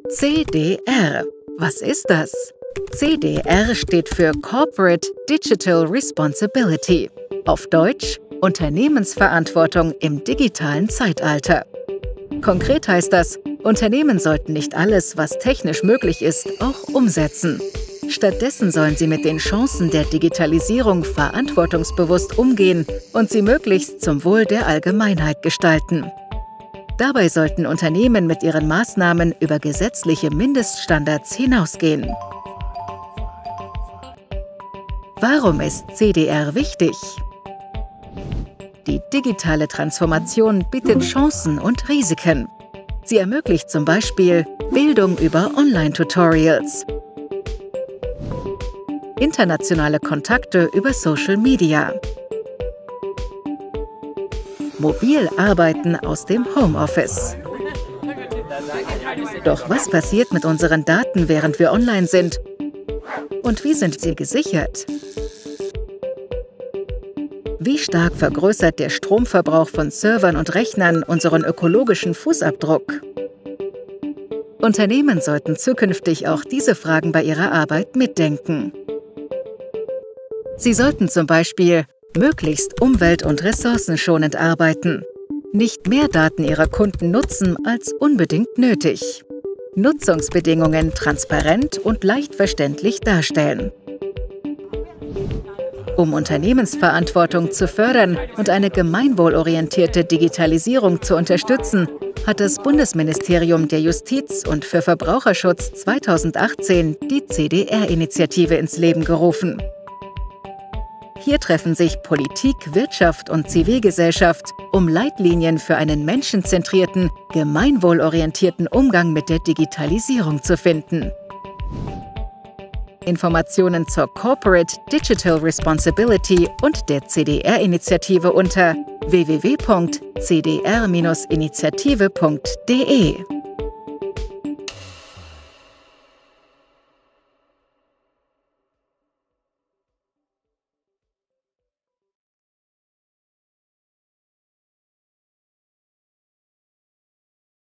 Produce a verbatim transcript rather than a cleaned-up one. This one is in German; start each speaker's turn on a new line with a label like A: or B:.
A: C D R. Was ist das? C D R steht für Corporate Digital Responsibility. Auf Deutsch Unternehmensverantwortung im digitalen Zeitalter. Konkret heißt das, Unternehmen sollten nicht alles, was technisch möglich ist, auch umsetzen. Stattdessen sollen sie mit den Chancen der Digitalisierung verantwortungsbewusst umgehen und sie möglichst zum Wohl der Allgemeinheit gestalten. Dabei sollten Unternehmen mit ihren Maßnahmen über gesetzliche Mindeststandards hinausgehen. Warum ist C D R wichtig? Die digitale Transformation bietet Chancen und Risiken. Sie ermöglicht zum Beispiel Bildung über Online-Tutorials, internationale Kontakte über Social Media, mobil arbeiten aus dem Homeoffice. Doch was passiert mit unseren Daten, während wir online sind? Und wie sind sie gesichert? Wie stark vergrößert der Stromverbrauch von Servern und Rechnern unseren ökologischen Fußabdruck? Unternehmen sollten zukünftig auch diese Fragen bei ihrer Arbeit mitdenken. Sie sollten zum Beispiel möglichst umwelt- und ressourcenschonend arbeiten, nicht mehr Daten ihrer Kunden nutzen als unbedingt nötig, Nutzungsbedingungen transparent und leicht verständlich darstellen. Um Unternehmensverantwortung zu fördern und eine gemeinwohlorientierte Digitalisierung zu unterstützen, hat das Bundesministerium der Justiz und für Verbraucherschutz zweitausendachtzehn die C D R-Initiative ins Leben gerufen. Hier treffen sich Politik, Wirtschaft und Zivilgesellschaft, um Leitlinien für einen menschenzentrierten, gemeinwohlorientierten Umgang mit der Digitalisierung zu finden. Informationen zur Corporate Digital Responsibility und der C D R-Initiative unter w w w punkt c d r Bindestrich initiative punkt d e.